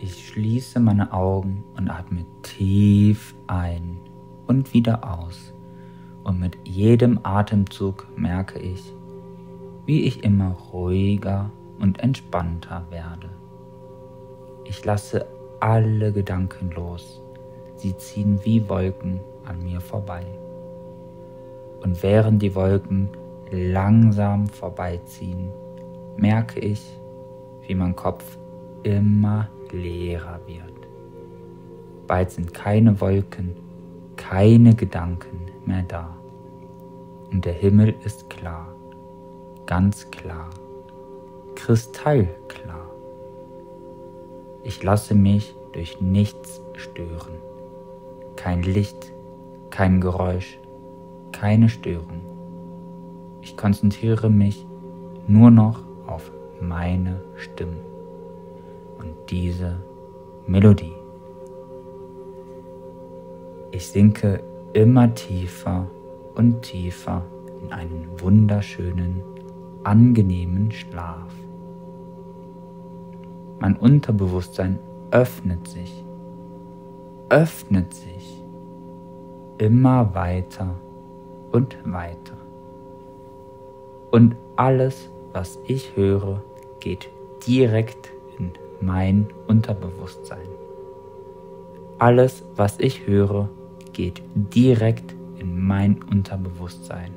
Ich schließe meine Augen und atme tief ein und wieder aus. Und mit jedem Atemzug merke ich, wie ich immer ruhiger und entspannter werde. Ich lasse alle Gedanken los. Sie ziehen wie Wolken an mir vorbei. Und während die Wolken langsam vorbeiziehen, merke ich, wie mein Kopf immer leerer wird. Bald sind keine Wolken, keine Gedanken mehr da. Und der Himmel ist klar, ganz klar, kristallklar. Ich lasse mich durch nichts stören. Kein Licht, kein Geräusch, keine Störung. Ich konzentriere mich nur noch auf meine Stimme und diese Melodie. Ich sinke immer tiefer und tiefer in einen wunderschönen, angenehmen Schlaf. Mein Unterbewusstsein öffnet sich immer weiter und weiter. Und alles, was ich höre, geht direkt in mein Unterbewusstsein. Alles, was ich höre, geht direkt in mein Unterbewusstsein.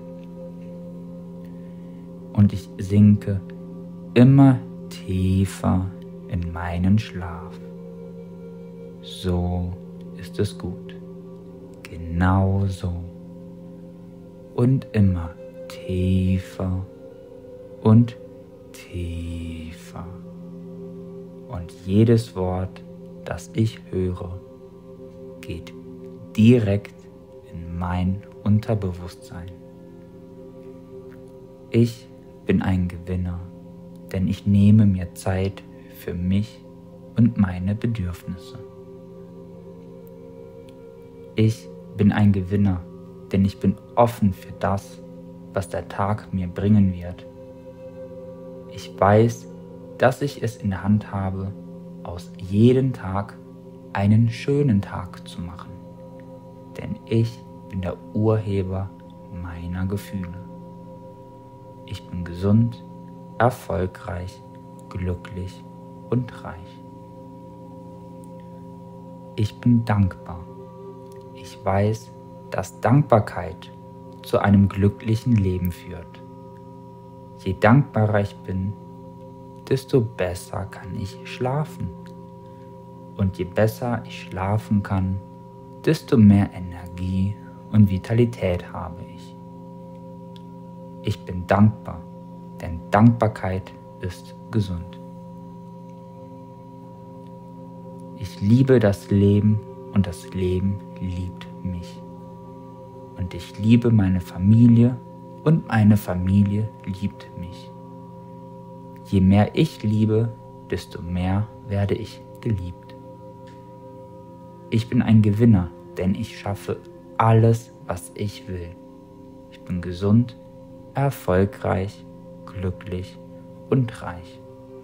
Und ich sinke immer tiefer in meinen Schlaf. So ist es gut. Genau so. Und immer tiefer und tiefer. Und jedes Wort, das ich höre, geht direkt in mein Unterbewusstsein. Ich bin ein Gewinner, denn ich nehme mir Zeit für mich und meine Bedürfnisse. Ich bin ein Gewinner, denn ich bin offen für das, was der Tag mir bringen wird. Ich weiß, dass ich es in der Hand habe, aus jedem Tag einen schönen Tag zu machen. Denn ich bin der Urheber meiner Gefühle. Ich bin gesund, erfolgreich, glücklich und reich. Ich bin dankbar. Ich weiß, dass Dankbarkeit zu einem glücklichen Leben führt. Je dankbarer ich bin, desto besser kann ich schlafen. Und je besser ich schlafen kann, desto mehr Energie und Vitalität habe ich. Ich bin dankbar, denn Dankbarkeit ist gesund. Ich liebe das Leben und das Leben liebt mich. Und ich liebe meine Familie und meine Familie liebt mich. Je mehr ich liebe, desto mehr werde ich geliebt. Ich bin ein Gewinner, denn ich schaffe alles, was ich will. Ich bin gesund, erfolgreich, glücklich und reich.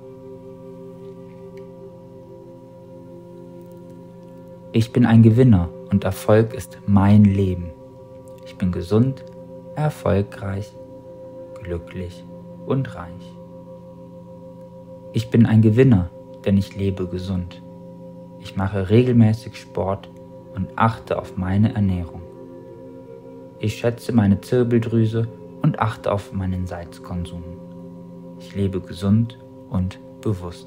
Ich bin ein Gewinner und Erfolg ist mein Leben. Ich bin gesund, erfolgreich, glücklich und reich. Ich bin ein Gewinner, denn ich lebe gesund. Ich mache regelmäßig Sport und achte auf meine Ernährung. Ich schätze meine Zirbeldrüse und achte auf meinen Salzkonsum. Ich lebe gesund und bewusst.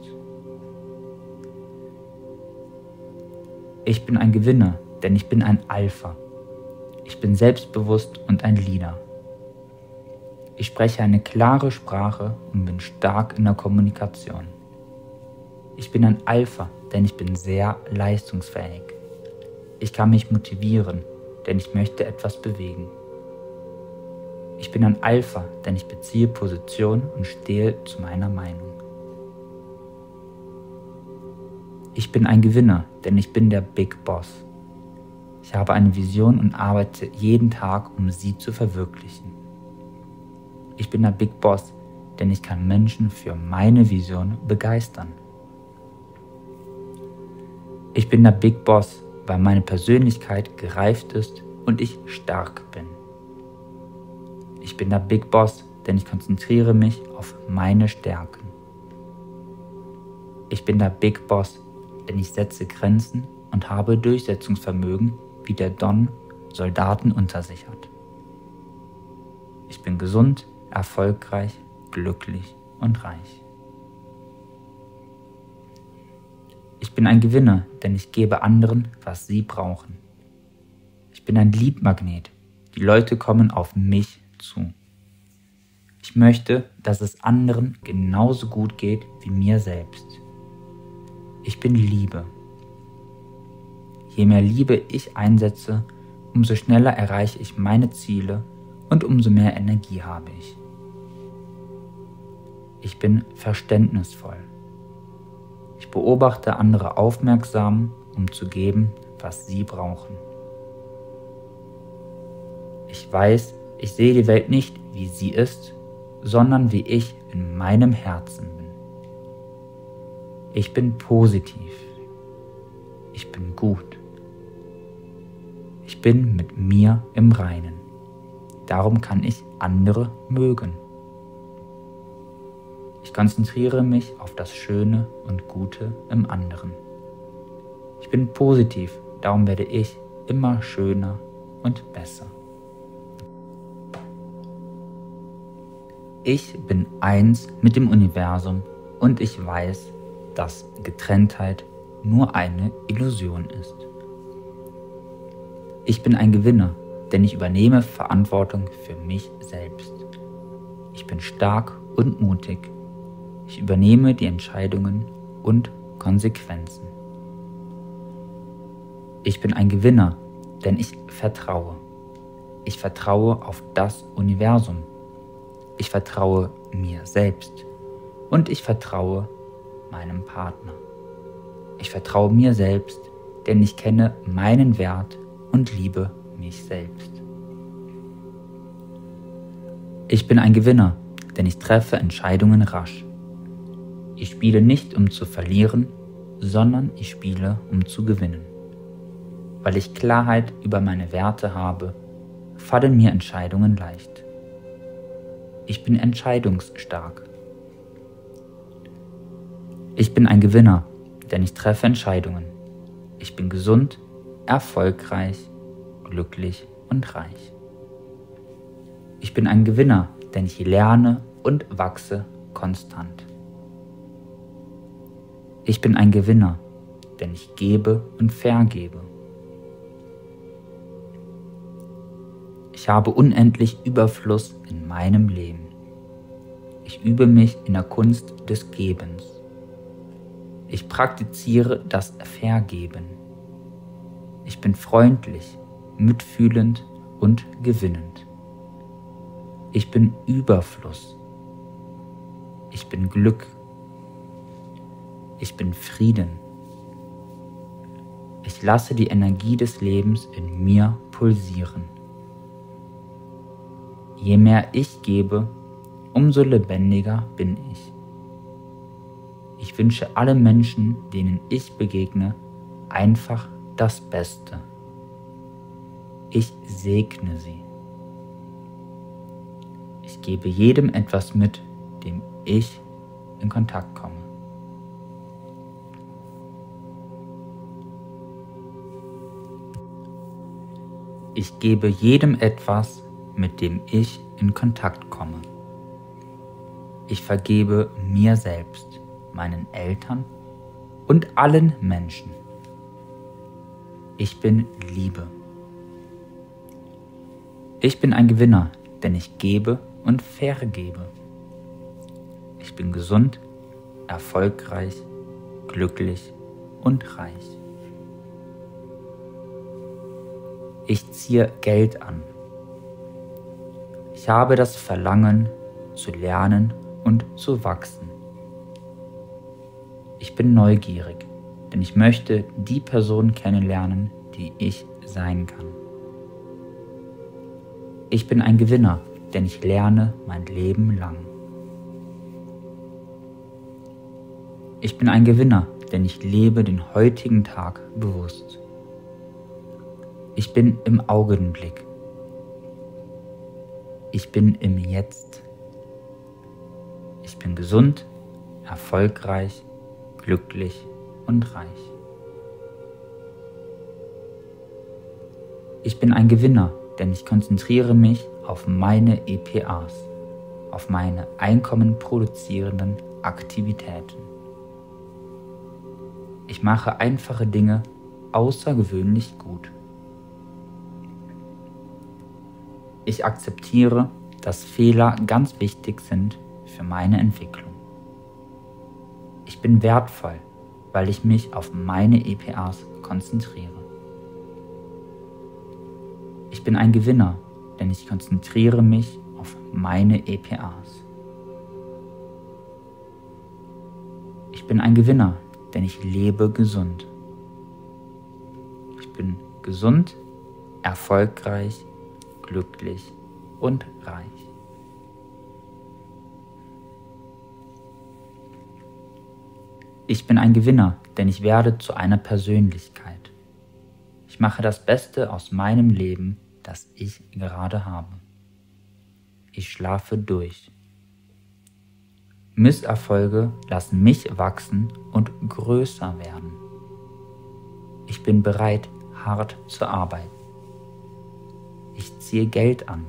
Ich bin ein Gewinner, denn ich bin ein Alpha. Ich bin selbstbewusst und ein Leader. Ich spreche eine klare Sprache und bin stark in der Kommunikation. Ich bin ein Alpha, denn ich bin sehr leistungsfähig. Ich kann mich motivieren, denn ich möchte etwas bewegen. Ich bin ein Alpha, denn ich beziehe Position und stehe zu meiner Meinung. Ich bin ein Gewinner, denn ich bin der Big Boss. Ich habe eine Vision und arbeite jeden Tag, um sie zu verwirklichen. Ich bin der Big Boss, denn ich kann Menschen für meine Vision begeistern. Ich bin der Big Boss, weil meine Persönlichkeit gereift ist und ich stark bin. Ich bin der Big Boss, denn ich konzentriere mich auf meine Stärken. Ich bin der Big Boss, denn ich setze Grenzen und habe Durchsetzungsvermögen, wie der Don Soldaten unter sich hat. Ich bin gesund, erfolgreich, glücklich und reich. Ich bin ein Gewinner, denn ich gebe anderen, was sie brauchen. Ich bin ein Leadmagnet. Die Leute kommen auf mich zu. Ich möchte, dass es anderen genauso gut geht wie mir selbst. Ich bin Liebe. Je mehr Liebe ich einsetze, umso schneller erreiche ich meine Ziele und umso mehr Energie habe ich. Ich bin verständnisvoll. Ich beobachte andere aufmerksam, um zu geben, was sie brauchen. Ich weiß, ich sehe die Welt nicht, wie sie ist, sondern wie ich in meinem Herzen bin. Ich bin positiv. Ich bin gut. Ich bin mit mir im Reinen. Darum kann ich andere mögen. Ich konzentriere mich auf das Schöne und Gute im anderen. Ich bin positiv, darum werde ich immer schöner und besser. Ich bin eins mit dem Universum und ich weiß, dass Getrenntheit nur eine Illusion ist. Ich bin ein Gewinner, denn ich übernehme Verantwortung für mich selbst. Ich bin stark und mutig. Ich übernehme die Entscheidungen und Konsequenzen. Ich bin ein Gewinner, denn ich vertraue. Ich vertraue auf das Universum. Ich vertraue mir selbst und ich vertraue meinem Partner. Ich vertraue mir selbst, denn ich kenne meinen Wert und liebe mich selbst. Ich bin ein Gewinner, denn ich treffe Entscheidungen rasch. Ich spiele nicht, um zu verlieren, sondern ich spiele, um zu gewinnen. Weil ich Klarheit über meine Werte habe, fallen mir Entscheidungen leicht. Ich bin entscheidungsstark. Ich bin ein Gewinner, denn ich treffe Entscheidungen. Ich bin gesund, erfolgreich, glücklich und reich. Ich bin ein Gewinner, denn ich lerne und wachse konstant. Ich bin ein Gewinner, denn ich gebe und vergebe. Ich habe unendlich Überfluss in meinem Leben. Ich übe mich in der Kunst des Gebens. Ich praktiziere das Vergeben. Ich bin freundlich, mitfühlend und gewinnend. Ich bin Überfluss. Ich bin Glück. Ich bin Frieden. Ich lasse die Energie des Lebens in mir pulsieren. Je mehr ich gebe, umso lebendiger bin ich. Ich wünsche allen Menschen, denen ich begegne, einfach das Beste. Ich segne sie. Ich gebe jedem etwas mit, dem ich in Kontakt komme. Ich gebe jedem etwas, mit dem ich in Kontakt komme. Ich vergebe mir selbst, meinen Eltern und allen Menschen. Ich bin Liebe. Ich bin ein Gewinner, denn ich gebe und vergebe. Ich bin gesund, erfolgreich, glücklich und reich. Ich ziehe Geld an. Ich habe das Verlangen, zu lernen und zu wachsen. Ich bin neugierig, denn ich möchte die Person kennenlernen, die ich sein kann. Ich bin ein Gewinner, denn ich lerne mein Leben lang. Ich bin ein Gewinner, denn ich lebe den heutigen Tag bewusst. Ich bin im Augenblick. Ich bin im Jetzt. Ich bin gesund, erfolgreich, glücklich und reich. Ich bin ein Gewinner, denn ich konzentriere mich auf meine EPAs, auf meine einkommenproduzierenden Aktivitäten. Ich mache einfache Dinge außergewöhnlich gut. Ich akzeptiere, dass Fehler ganz wichtig sind für meine Entwicklung. Ich bin wertvoll, weil ich mich auf meine EPAs konzentriere. Ich bin ein Gewinner, denn ich konzentriere mich auf meine EPAs. Ich bin ein Gewinner, denn ich lebe gesund. Ich bin gesund, erfolgreich, glücklich und reich. Ich bin ein Gewinner, denn ich werde zu einer Persönlichkeit. Ich mache das Beste aus meinem Leben, das ich gerade habe. Ich schlafe durch. Misserfolge lassen mich wachsen und größer werden. Ich bin bereit, hart zu arbeiten. Ich ziehe Geld an.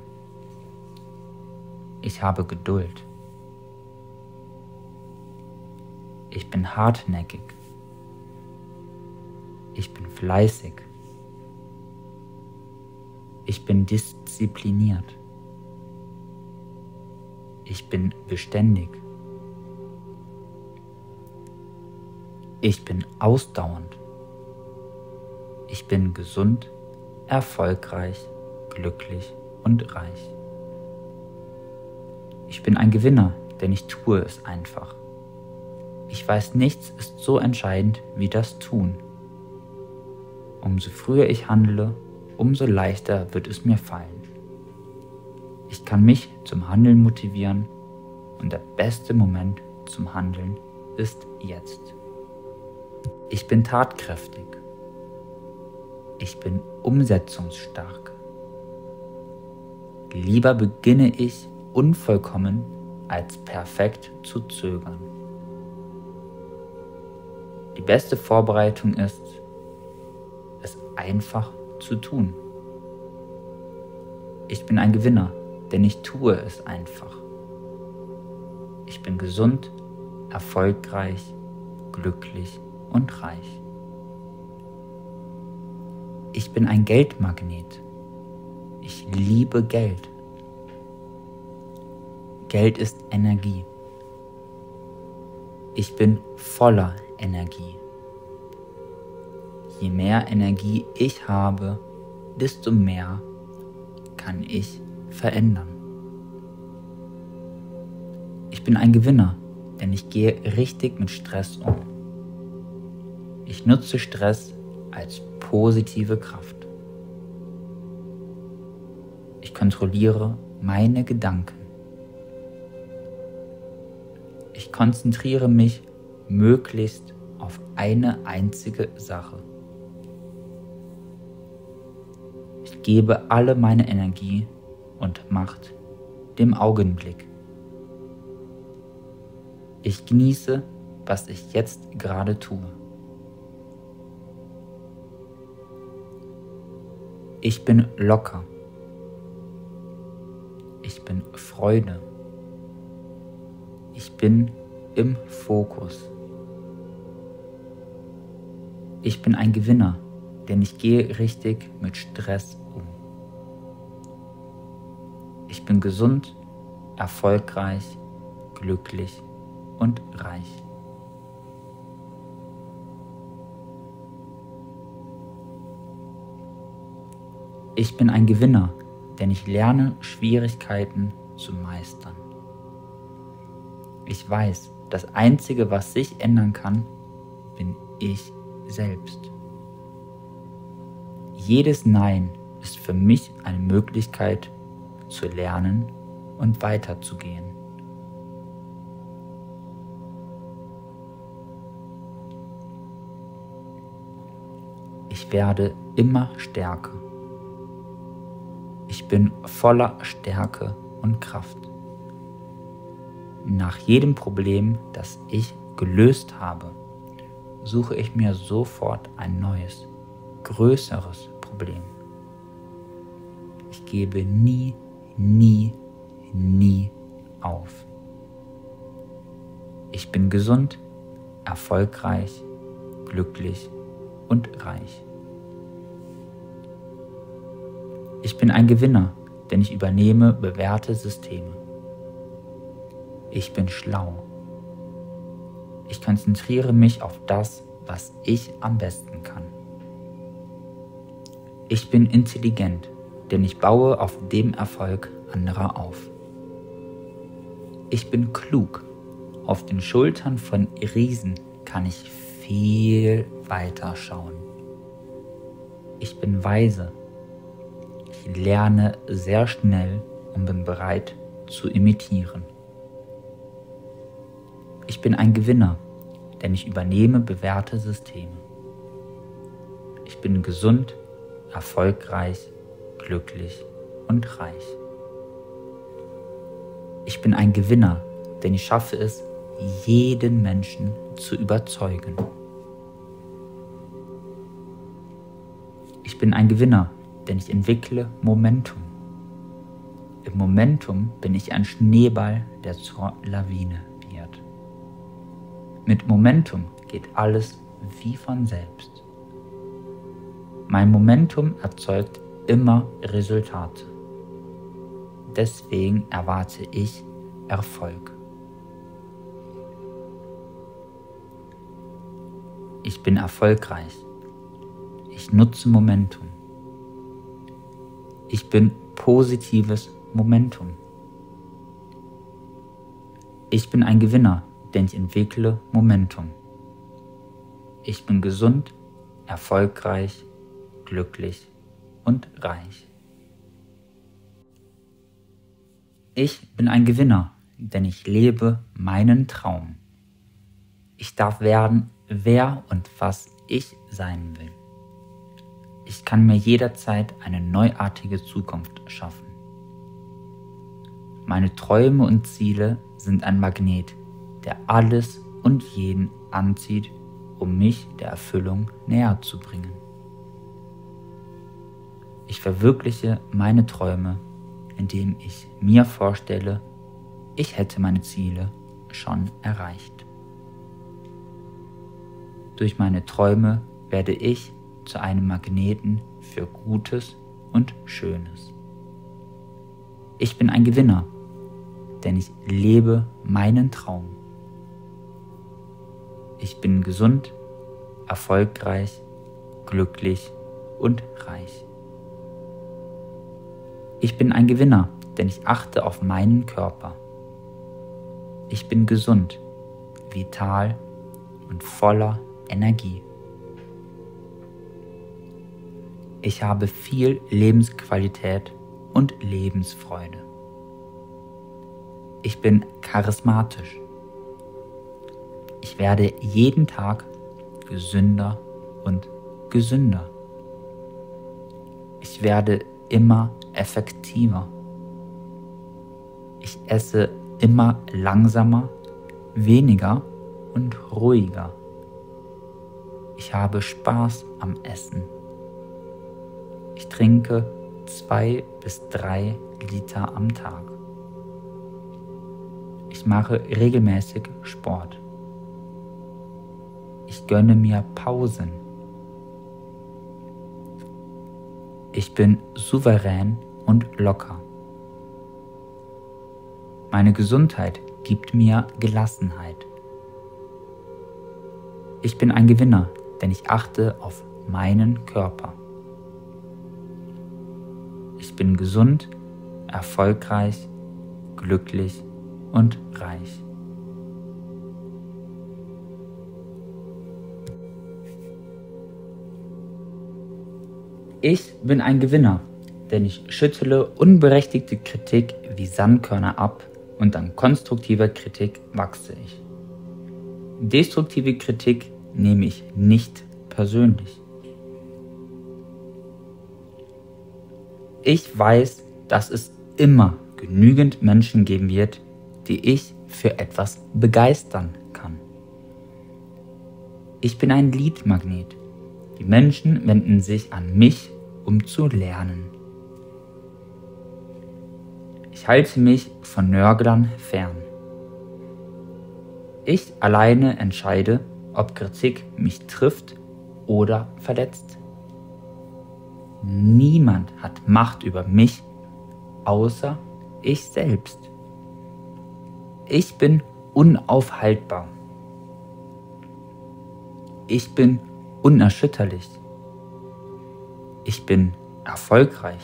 Ich habe Geduld. Ich bin hartnäckig. Ich bin fleißig. Ich bin diszipliniert. Ich bin beständig. Ich bin ausdauernd. Ich bin gesund, erfolgreich, glücklich und reich. Ich bin ein Gewinner, denn ich tue es einfach. Ich weiß, nichts ist so entscheidend wie das Tun. Umso früher ich handle, umso leichter wird es mir fallen. Ich kann mich zum Handeln motivieren und der beste Moment zum Handeln ist jetzt. Ich bin tatkräftig. Ich bin umsetzungsstark. Lieber beginne ich unvollkommen, als perfekt zu zögern. Die beste Vorbereitung ist, es einfach zu tun. Ich bin ein Gewinner, denn ich tue es einfach. Ich bin gesund, erfolgreich, glücklich und reich. Ich bin ein Geldmagnet. Ich liebe Geld. Geld ist Energie. Ich bin voller Energie. Je mehr Energie ich habe, desto mehr kann ich verändern. Ich bin ein Gewinner, denn ich gehe richtig mit Stress um. Ich nutze Stress als positive Kraft. Ich kontrolliere meine Gedanken. Ich konzentriere mich möglichst auf eine einzige Sache. Ich gebe alle meine Energie und Macht dem Augenblick. Ich genieße, was ich jetzt gerade tue. Ich bin locker. Ich bin Freude. Ich bin im Fokus. Ich bin ein Gewinner, denn ich gehe richtig mit Stress um. Ich bin gesund, erfolgreich, glücklich und reich. Ich bin ein Gewinner, denn ich lerne, Schwierigkeiten zu meistern. Ich weiß, das Einzige, was sich ändern kann, bin ich selbst. Jedes Nein ist für mich eine Möglichkeit, zu lernen und weiterzugehen. Ich werde immer stärker. Ich bin voller Stärke und Kraft. Nach jedem Problem, das ich gelöst habe, suche ich mir sofort ein neues, größeres Problem. Ich gebe nie auf. Ich bin gesund, erfolgreich, glücklich und reich. Ich bin ein Gewinner, denn ich übernehme bewährte Systeme. Ich bin schlau. Ich konzentriere mich auf das, was ich am besten kann. Ich bin intelligent, denn ich baue auf dem Erfolg anderer auf. Ich bin klug. Auf den Schultern von Riesen kann ich viel weiter schauen. Ich bin weise. Ich lerne sehr schnell und bin bereit zu imitieren. Ich bin ein Gewinner, denn ich übernehme bewährte Systeme. Ich bin gesund, erfolgreich, glücklich und reich. Ich bin ein Gewinner, denn ich schaffe es, jeden Menschen zu überzeugen. Ich bin ein Gewinner, denn ich entwickle Momentum. Im Momentum bin ich ein Schneeball, der zur Lawine wird. Mit Momentum geht alles wie von selbst. Mein Momentum erzeugt immer Resultate. Deswegen erwarte ich Erfolg. Ich bin erfolgreich. Ich nutze Momentum. Ich bin positives Momentum. Ich bin ein Gewinner, denn ich entwickle Momentum. Ich bin gesund, erfolgreich, glücklich und reich. Ich bin ein Gewinner, denn ich lebe meinen Traum. Ich darf werden, wer und was ich sein will. Ich kann mir jederzeit eine neuartige Zukunft schaffen. Meine Träume und Ziele sind ein Magnet, der alles und jeden anzieht, um mich der Erfüllung näher zu bringen. Ich verwirkliche meine Träume, indem ich mir vorstelle, ich hätte meine Ziele schon erreicht. Durch meine Träume werde ich zu einem Magneten für Gutes und Schönes. Ich bin ein Gewinner, denn ich lebe meinen Traum. Ich bin gesund, erfolgreich, glücklich und reich. Ich bin ein Gewinner, denn ich achte auf meinen Körper. Ich bin gesund, vital und voller Energie. Ich habe viel Lebensqualität und Lebensfreude. Ich bin charismatisch. Ich werde jeden Tag gesünder und gesünder. Ich werde immer effektiver. Ich esse immer langsamer, weniger und ruhiger. Ich habe Spaß am Essen. Ich trinke 2 bis 3 Liter am Tag. Ich mache regelmäßig Sport. Ich gönne mir Pausen. Ich bin souverän und locker. Meine Gesundheit gibt mir Gelassenheit. Ich bin ein Gewinner, denn ich achte auf meinen Körper. Ich bin gesund, erfolgreich, glücklich und reich. Ich bin ein Gewinner, denn ich schüttele unberechtigte Kritik wie Sandkörner ab und an konstruktiver Kritik wachse ich. Destruktive Kritik nehme ich nicht persönlich. Ich weiß, dass es immer genügend Menschen geben wird, die ich für etwas begeistern kann. Ich bin ein Leadmagnet. Die Menschen wenden sich an mich, um zu lernen. Ich halte mich von Nörglern fern. Ich alleine entscheide, ob Kritik mich trifft oder verletzt. Niemand hat Macht über mich, außer ich selbst. Ich bin unaufhaltbar. Ich bin unerschütterlich. Ich bin erfolgreich.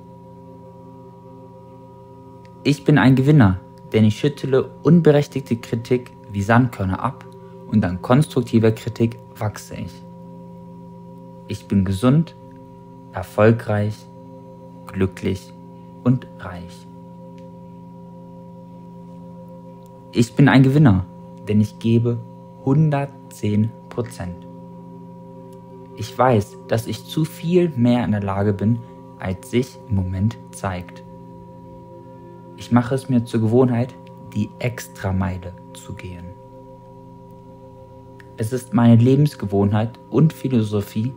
Ich bin ein Gewinner, denn ich schüttele unberechtigte Kritik wie Sandkörner ab und an konstruktiver Kritik wachse ich. Ich bin gesund, erfolgreich, glücklich und reich. Ich bin ein Gewinner, denn ich gebe 110%. Ich weiß, dass ich zu viel mehr in der Lage bin, als sich im Moment zeigt. Ich mache es mir zur Gewohnheit, die Extrameile zu gehen. Es ist meine Lebensgewohnheit und Philosophie,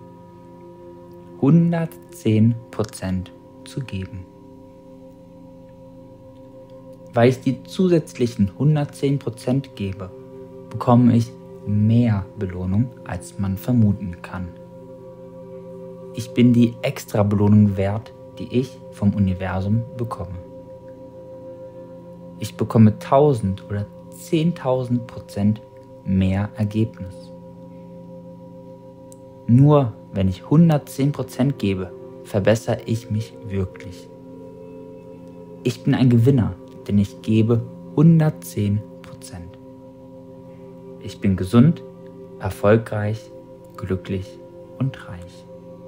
110% zu geben. Weil ich die zusätzlichen 110% gebe, bekomme ich mehr Belohnung, als man vermuten kann. Ich bin die Extra-Belohnung wert, die ich vom Universum bekomme. Ich bekomme 1000 oder 10.000% mehr Ergebnis. Nur wenn ich 110% gebe, verbessere ich mich wirklich. Ich bin ein Gewinner, denn ich gebe 110%. Ich bin gesund, erfolgreich, glücklich und reich.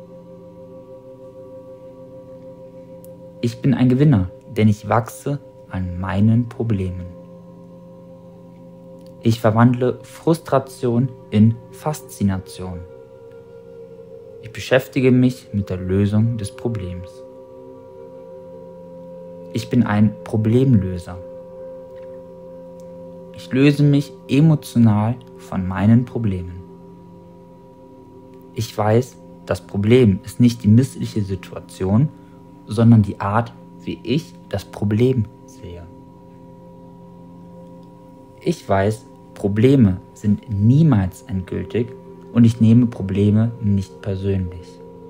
Ich bin ein Gewinner, denn ich wachse an meinen Problemen. Ich verwandle Frustration in Faszination. Ich beschäftige mich mit der Lösung des Problems. Ich bin ein Problemlöser. Ich löse mich emotional von meinen Problemen. Ich weiß, das Problem ist nicht die missliche Situation, sondern die Art, wie ich das Problem sehe. Ich weiß, Probleme sind niemals endgültig und ich nehme Probleme nicht persönlich.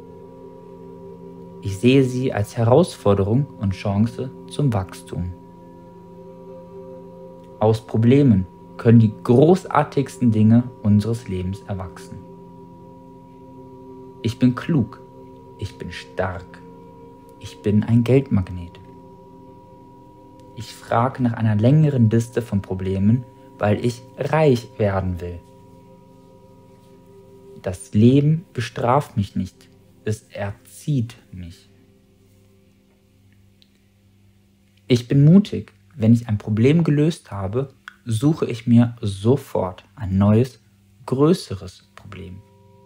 Ich sehe sie als Herausforderung und Chance zum Wachstum. Aus Problemen können die großartigsten Dinge unseres Lebens erwachsen. Ich bin klug, ich bin stark, ich bin ein Geldmagnet. Ich frage nach einer längeren Liste von Problemen, weil ich reich werden will. Das Leben bestraft mich nicht, es erzieht mich. Ich bin mutig. Wenn ich ein Problem gelöst habe, suche ich mir sofort ein neues, größeres Problem.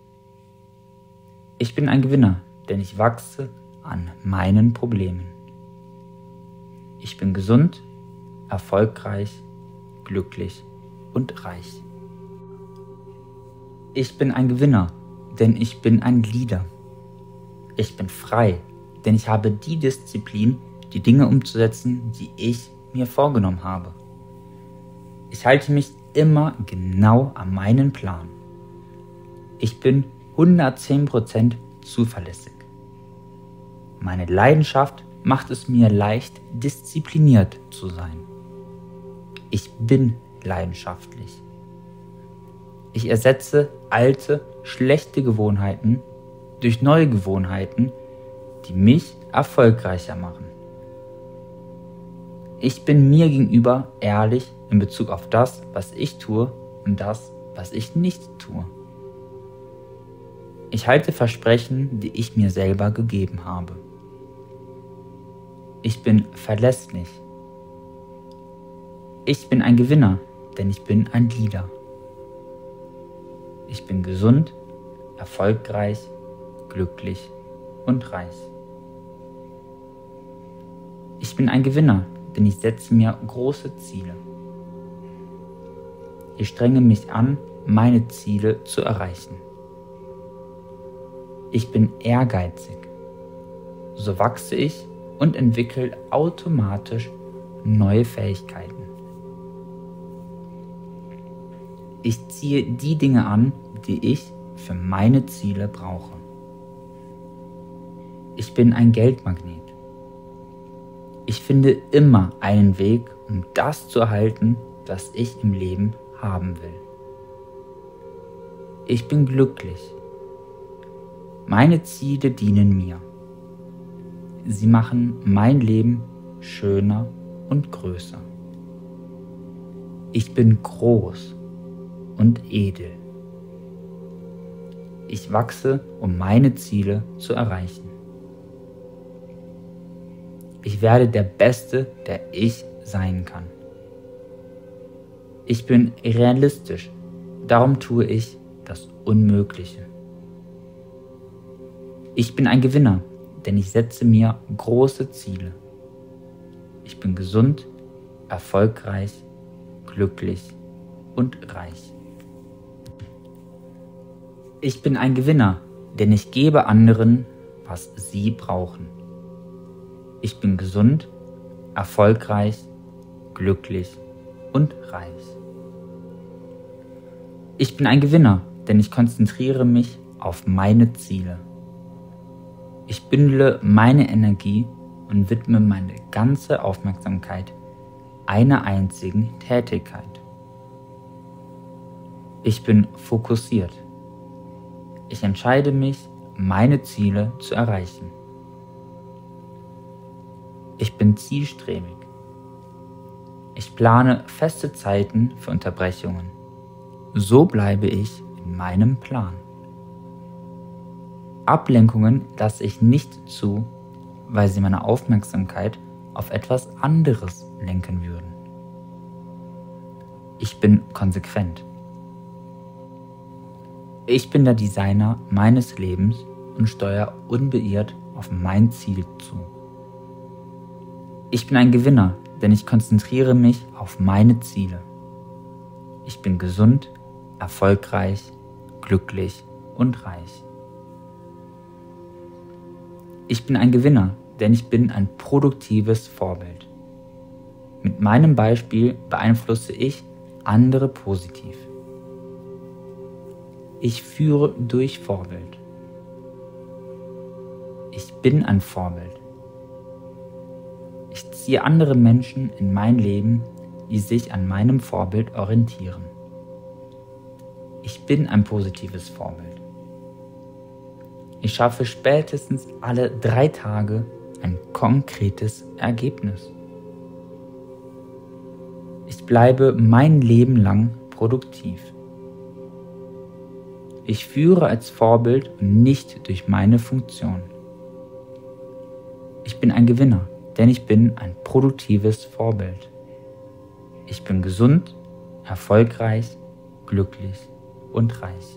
Ich bin ein Gewinner, denn ich wachse an meinen Problemen. Ich bin gesund, erfolgreich, glücklich und reich. Ich bin ein Gewinner, denn ich bin ein Leader. Ich bin frei, denn ich habe die Disziplin, die Dinge umzusetzen, die ich mir vorgenommen habe. Ich halte mich immer genau an meinen Plan. Ich bin 110% zuverlässig. Meine Leidenschaft macht es mir leicht, diszipliniert zu sein. Ich bin leidenschaftlich. Ich ersetze alte, schlechte Gewohnheiten durch neue Gewohnheiten, die mich erfolgreicher machen. Ich bin mir gegenüber ehrlich in Bezug auf das, was ich tue und das, was ich nicht tue. Ich halte Versprechen, die ich mir selber gegeben habe. Ich bin verlässlich. Ich bin ein Gewinner, denn ich bin ein Leader. Ich bin gesund, erfolgreich, glücklich und reich. Ich bin ein Gewinner, denn ich setze mir große Ziele. Ich strenge mich an, meine Ziele zu erreichen. Ich bin ehrgeizig. So wachse ich und entwickle automatisch neue Fähigkeiten. Ich ziehe die Dinge an, die ich für meine Ziele brauche. Ich bin ein Geldmagnet. Ich finde immer einen Weg, um das zu erhalten, was ich im Leben haben will. Ich bin glücklich. Meine Ziele dienen mir. Sie machen mein Leben schöner und größer. Ich bin groß und edel. Ich wachse, um meine Ziele zu erreichen. Ich werde der Beste, der ich sein kann. Ich bin realistisch, darum tue ich das Unmögliche. Ich bin ein Gewinner, denn ich setze mir große Ziele. Ich bin gesund, erfolgreich, glücklich und reich. Ich bin ein Gewinner, denn ich gebe anderen, was sie brauchen. Ich bin gesund, erfolgreich, glücklich und reich. Ich bin ein Gewinner, denn ich konzentriere mich auf meine Ziele. Ich bündele meine Energie und widme meine ganze Aufmerksamkeit einer einzigen Tätigkeit. Ich bin fokussiert. Ich entscheide mich, meine Ziele zu erreichen. Ich bin zielstrebig. Ich plane feste Zeiten für Unterbrechungen. So bleibe ich in meinem Plan. Ablenkungen lasse ich nicht zu, weil sie meine Aufmerksamkeit auf etwas anderes lenken würden. Ich bin konsequent. Ich bin der Designer meines Lebens und steuere unbeirrt auf mein Ziel zu. Ich bin ein Gewinner, denn ich konzentriere mich auf meine Ziele. Ich bin gesund, erfolgreich, glücklich und reich. Ich bin ein Gewinner, denn ich bin ein produktives Vorbild. Mit meinem Beispiel beeinflusse ich andere positiv. Ich führe durch Vorbild. Ich bin ein Vorbild. Ich ziehe andere Menschen in mein Leben, die sich an meinem Vorbild orientieren. Ich bin ein positives Vorbild. Ich schaffe spätestens alle 3 Tage ein konkretes Ergebnis. Ich bleibe mein Leben lang produktiv. Ich führe als Vorbild und nicht durch meine Funktion. Ich bin ein Gewinner, denn ich bin ein produktives Vorbild. Ich bin gesund, erfolgreich, glücklich und reich.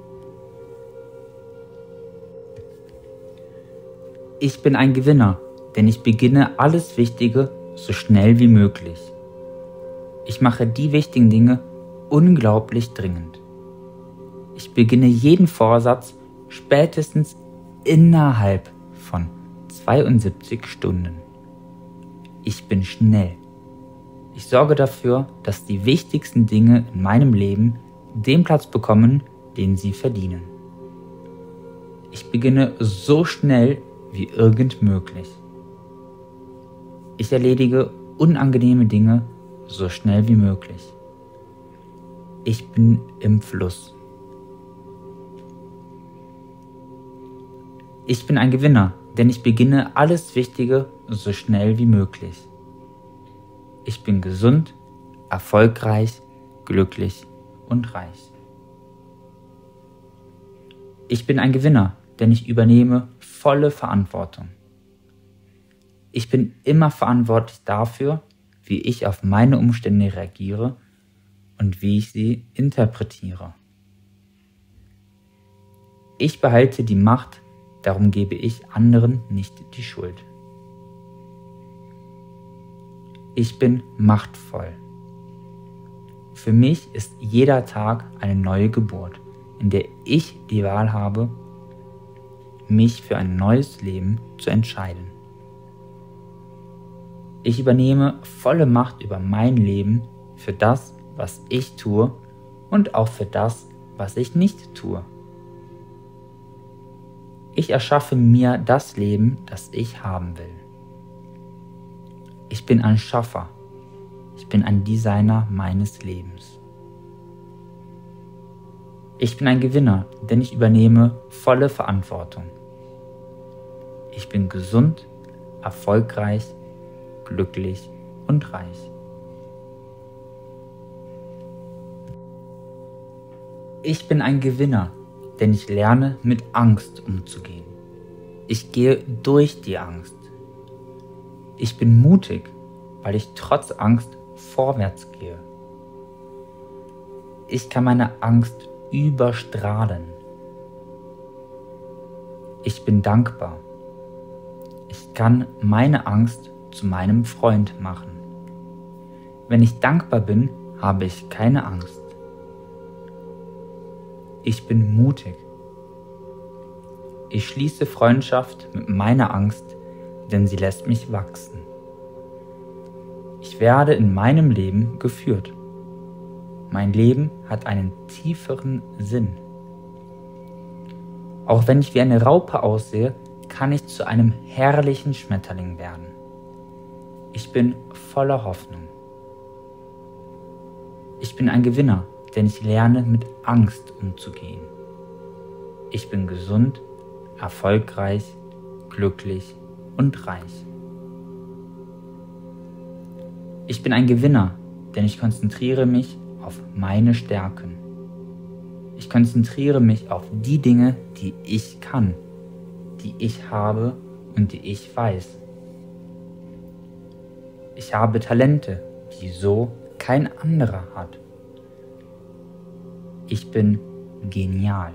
Ich bin ein Gewinner, denn ich beginne alles Wichtige so schnell wie möglich. Ich mache die wichtigen Dinge unglaublich dringend. Ich beginne jeden Vorsatz spätestens innerhalb von 72 Stunden. Ich bin schnell. Ich sorge dafür, dass die wichtigsten Dinge in meinem Leben den Platz bekommen, den sie verdienen. Ich beginne so schnell wie irgend möglich. Ich erledige unangenehme Dinge so schnell wie möglich. Ich bin im Fluss. Ich bin ein Gewinner, denn ich beginne alles Wichtige so schnell wie möglich. Ich bin gesund, erfolgreich, glücklich und reich. Ich bin ein Gewinner, denn ich übernehme volle Verantwortung. Ich bin immer verantwortlich dafür, wie ich auf meine Umstände reagiere und wie ich sie interpretiere. Ich behalte die Macht, darum gebe ich anderen nicht die Schuld. Ich bin machtvoll. Für mich ist jeder Tag eine neue Geburt, in der ich die Wahl habe, mich für ein neues Leben zu entscheiden. Ich übernehme volle Macht über mein Leben für das, was ich tue und auch für das, was ich nicht tue. Ich erschaffe mir das Leben, das ich haben will. Ich bin ein Schaffer. Ich bin ein Designer meines Lebens. Ich bin ein Gewinner, denn ich übernehme volle Verantwortung. Ich bin gesund, erfolgreich, glücklich und reich. Ich bin ein Gewinner, denn ich lerne, mit Angst umzugehen. Ich gehe durch die Angst. Ich bin mutig, weil ich trotz Angst vorwärts gehe. Ich kann meine Angst überstrahlen. Ich bin dankbar. Ich kann meine Angst zu meinem Freund machen. Wenn ich dankbar bin, habe ich keine Angst. Ich bin mutig. Ich schließe Freundschaft mit meiner Angst, denn sie lässt mich wachsen. Ich werde in meinem Leben geführt. Mein Leben hat einen tieferen Sinn. Auch wenn ich wie eine Raupe aussehe, kann ich zu einem herrlichen Schmetterling werden. Ich bin voller Hoffnung. Ich bin ein Gewinner, denn ich lerne, mit Angst umzugehen. Ich bin gesund, erfolgreich, glücklich und reich. Ich bin ein Gewinner, denn ich konzentriere mich auf meine Stärken. Ich konzentriere mich auf die Dinge, die ich kann, die ich habe und die ich weiß. Ich habe Talente, die so kein anderer hat. Ich bin genial.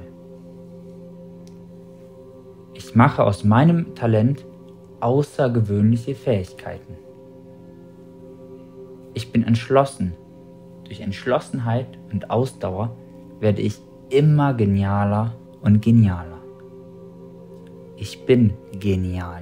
Ich mache aus meinem Talent außergewöhnliche Fähigkeiten. Ich bin entschlossen. Durch Entschlossenheit und Ausdauer werde ich immer genialer und genialer. Ich bin genial.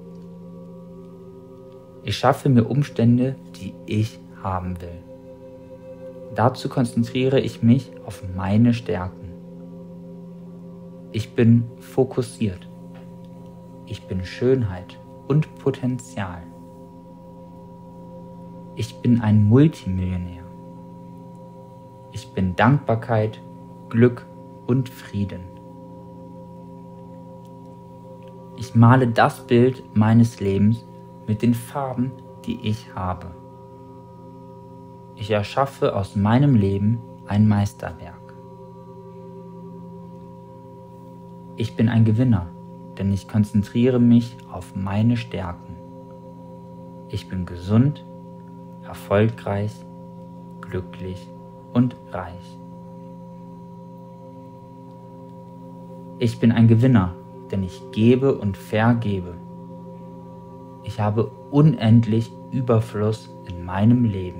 Ich schaffe mir Umstände, die ich haben will. Dazu konzentriere ich mich auf meine Stärken. Ich bin fokussiert. Ich bin Schönheit und Potenzial. Ich bin ein Multimillionär. Ich bin Dankbarkeit, Glück und Frieden. Ich male das Bild meines Lebens mit den Farben, die ich habe. Ich erschaffe aus meinem Leben ein Meisterwerk. Ich bin ein Gewinner, denn ich konzentriere mich auf meine Stärken. Ich bin gesund, erfolgreich, glücklich und reich. Ich bin ein Gewinner, denn ich gebe und vergebe. Ich habe unendlich Überfluss in meinem Leben.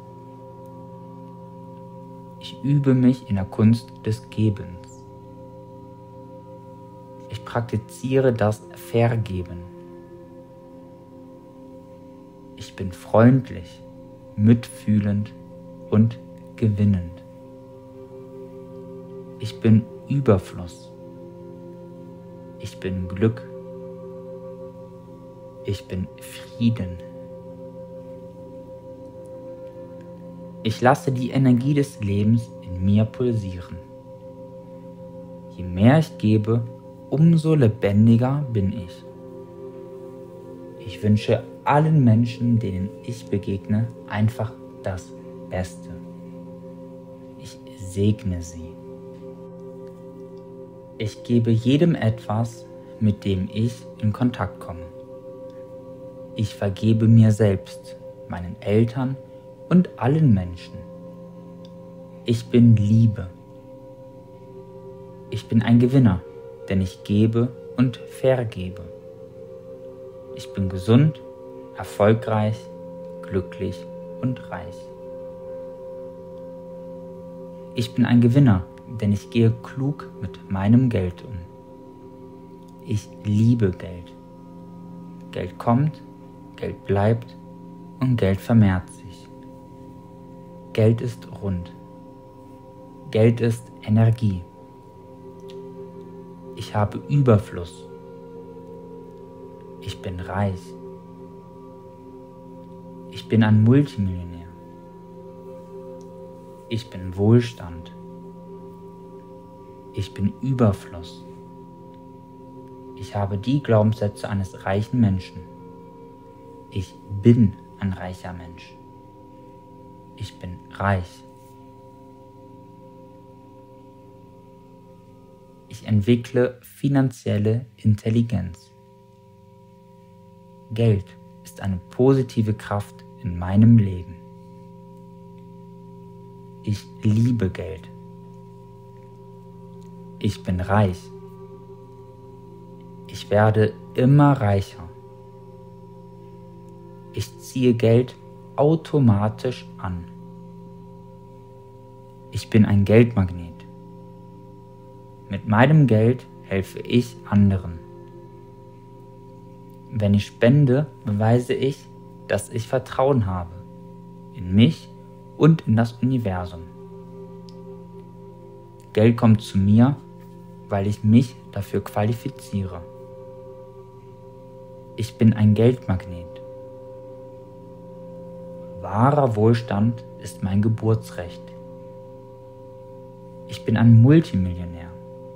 Ich übe mich in der Kunst des Gebens. Ich praktiziere das Vergeben. Ich bin freundlich, mitfühlend und gewinnend. Ich bin Überfluss. Ich bin Glück. Ich bin Frieden. Ich lasse die Energie des Lebens in mir pulsieren. Je mehr ich gebe, umso lebendiger bin ich. Ich wünsche allen Menschen, denen ich begegne, einfach das Beste. Ich segne sie. Ich gebe jedem etwas, mit dem ich in Kontakt komme. Ich vergebe mir selbst, meinen Eltern und allen Menschen. Ich bin Liebe. Ich bin ein Gewinner, denn ich gebe und vergebe. Ich bin gesund, erfolgreich, glücklich und reich. Ich bin ein Gewinner, denn ich gehe klug mit meinem Geld um. Ich liebe Geld. Geld kommt, Geld bleibt und Geld vermehrt sich. Geld ist rund. Geld ist Energie. Ich habe Überfluss. Ich bin reich. Ich bin ein Multimillionär. Ich bin Wohlstand. Ich bin Überfluss. Ich habe die Glaubenssätze eines reichen Menschen. Ich bin ein reicher Mensch. Ich bin reich. Ich entwickle finanzielle Intelligenz. Geld ist eine positive Kraft in meinem Leben. Ich liebe Geld. Ich bin reich. Ich werde immer reicher. Ich ziehe Geld automatisch an. Ich bin ein Geldmagnet. Mit meinem Geld helfe ich anderen. Wenn ich spende, beweise ich, dass ich Vertrauen habe in mich und in das Universum. Geld kommt zu mir, weil ich mich dafür qualifiziere. Ich bin ein Geldmagnet. Wahrer Wohlstand ist mein Geburtsrecht. Ich bin ein Multimillionär.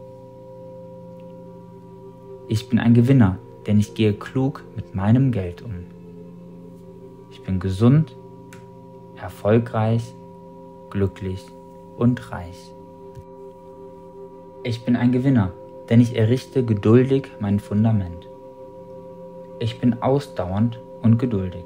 Ich bin ein Gewinner, denn ich gehe klug mit meinem Geld um. Ich bin gesund, erfolgreich, glücklich und reich. Ich bin ein Gewinner, denn ich errichte geduldig mein Fundament. Ich bin ausdauernd und geduldig.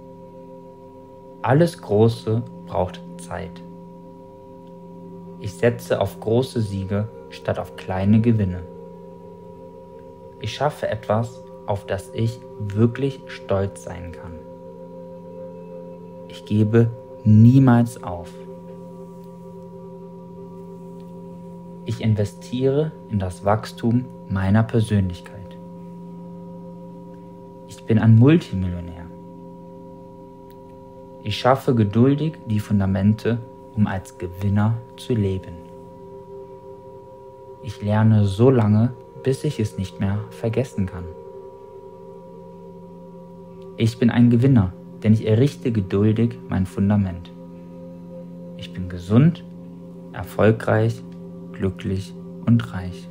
Alles Große braucht Zeit. Ich setze auf große Siege statt auf kleine Gewinne. Ich schaffe etwas, auf das ich wirklich stolz sein kann. Ich gebe niemals auf. Ich investiere in das Wachstum meiner Persönlichkeit. Ich bin ein Multimillionär. Ich schaffe geduldig die Fundamente, um als Gewinner zu leben. Ich lerne so lange, bis ich es nicht mehr vergessen kann. Ich bin ein Gewinner, denn ich errichte geduldig mein Fundament. Ich bin gesund, erfolgreich, glücklich und reich.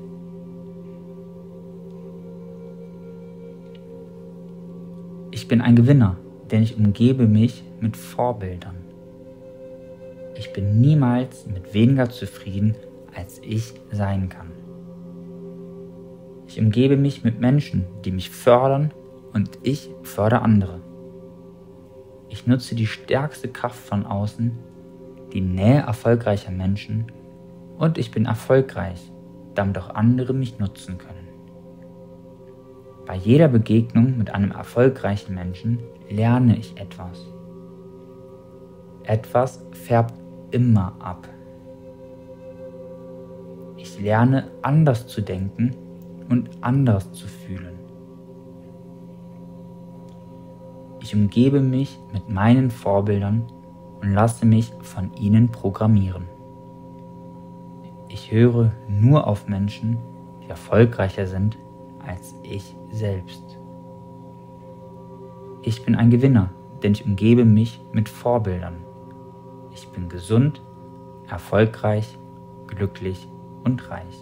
Ich bin ein Gewinner, denn ich umgebe mich mit Vorbildern. Ich bin niemals mit weniger zufrieden, als ich sein kann. Ich umgebe mich mit Menschen, die mich fördern, und ich fördere andere. Ich nutze die stärkste Kraft von außen, die Nähe erfolgreicher Menschen, und ich bin erfolgreich, damit auch andere mich nutzen können. Bei jeder Begegnung mit einem erfolgreichen Menschen lerne ich etwas. Etwas färbt immer ab. Ich lerne anders zu denken und anders zu fühlen. Ich umgebe mich mit meinen Vorbildern und lasse mich von ihnen programmieren. Ich höre nur auf Menschen, die erfolgreicher sind als ich selbst. Ich bin ein Gewinner, denn ich umgebe mich mit Vorbildern. Ich bin gesund, erfolgreich, glücklich und reich.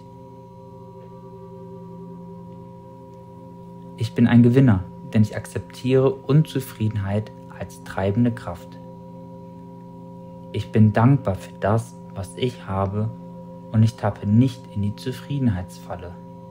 Ich bin ein Gewinner, denn ich akzeptiere Unzufriedenheit als treibende Kraft. Ich bin dankbar für das, was ich habe, und ich tappe nicht in die Zufriedenheitsfalle.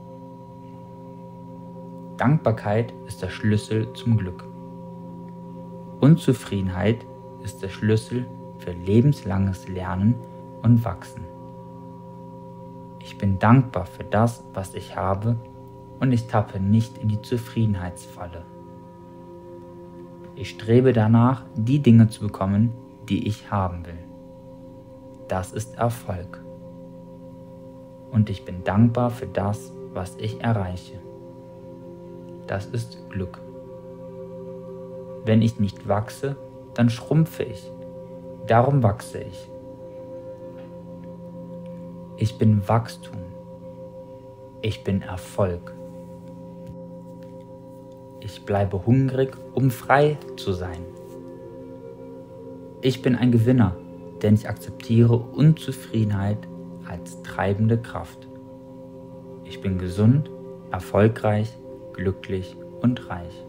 Dankbarkeit ist der Schlüssel zum Glück. Unzufriedenheit ist der Schlüssel für lebenslanges Lernen und Wachsen. Ich bin dankbar für das, was ich habe, und ich tappe nicht in die Zufriedenheitsfalle. Ich strebe danach, die Dinge zu bekommen, die ich haben will. Das ist Erfolg. Und ich bin dankbar für das, was ich erreiche. Das ist Glück. Wenn ich nicht wachse, dann schrumpfe ich. Darum wachse ich. Ich bin Wachstum. Ich bin Erfolg. Ich bleibe hungrig, um frei zu sein. Ich bin ein Gewinner, denn ich akzeptiere Unzufriedenheit als treibende Kraft. Ich bin gesund, erfolgreich, glücklich und reich.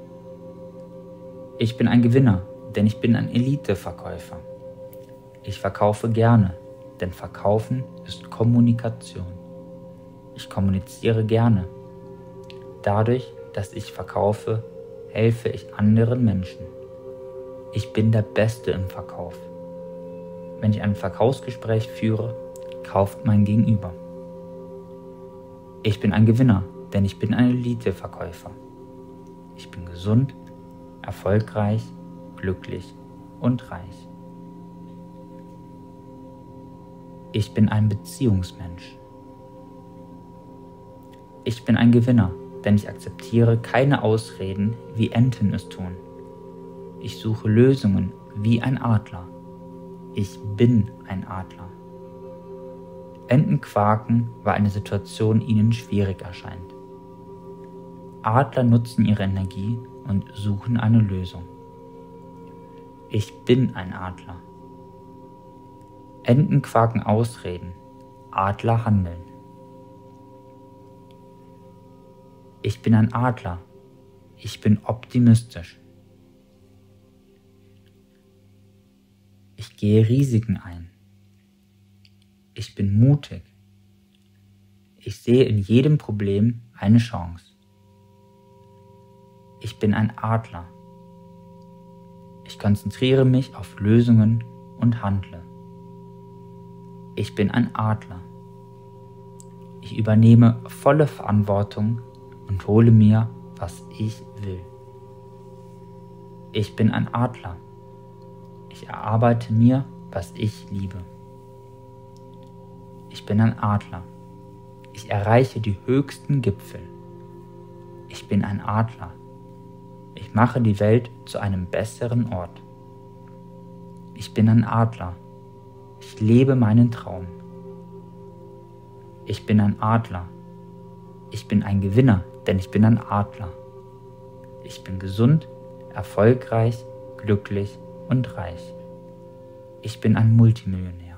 Ich bin ein Gewinner, denn ich bin ein Eliteverkäufer. Ich verkaufe gerne, denn Verkaufen ist Kommunikation. Ich kommuniziere gerne. Dadurch, dass ich verkaufe, helfe ich anderen Menschen. Ich bin der Beste im Verkauf. Wenn ich ein Verkaufsgespräch führe, kauft mein Gegenüber. Ich bin ein Gewinner, denn ich bin ein Eliteverkäufer. Ich bin gesund, erfolgreich, glücklich und reich. Ich bin ein Beziehungsmensch. Ich bin ein Gewinner, denn ich akzeptiere keine Ausreden, wie Enten es tun. Ich suche Lösungen wie ein Adler. Ich bin ein Adler. Enten quaken, weil eine Situation ihnen schwierig erscheint. Adler nutzen ihre Energie und suchen eine Lösung. Ich bin ein Adler. Enten quaken Ausreden, Adler handeln. Ich bin ein Adler. Ich bin optimistisch. Ich gehe Risiken ein. Ich bin mutig. Ich sehe in jedem Problem eine Chance. Ich bin ein Adler. Ich konzentriere mich auf Lösungen und handle. Ich bin ein Adler. Ich übernehme volle Verantwortung und hole mir, was ich will. Ich bin ein Adler. Ich erarbeite mir, was ich liebe. Ich bin ein Adler. Ich erreiche die höchsten Gipfel. Ich bin ein Adler. Ich mache die Welt zu einem besseren Ort. Ich bin ein Adler. Ich lebe meinen Traum. Ich bin ein Adler. Ich bin ein Gewinner, denn ich bin ein Adler. Ich bin gesund, erfolgreich, glücklich und reich. Ich bin ein Multimillionär.